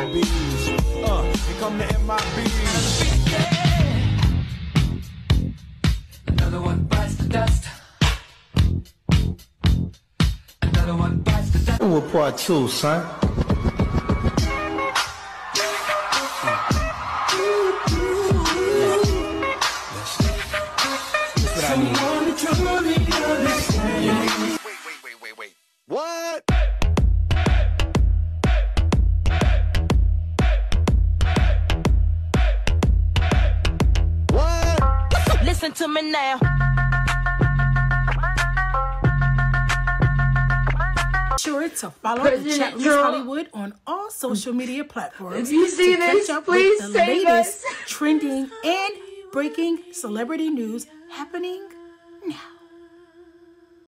MIBs. Here come the MIBs. Another one bites the dust. Another one bites the dust. What part two, son? Wait. What? What? Listen to me now. Sure to follow the Chat Loose Hollywood on all social media platforms. If you see this, please the save latest us. trending and breaking celebrity news happening now.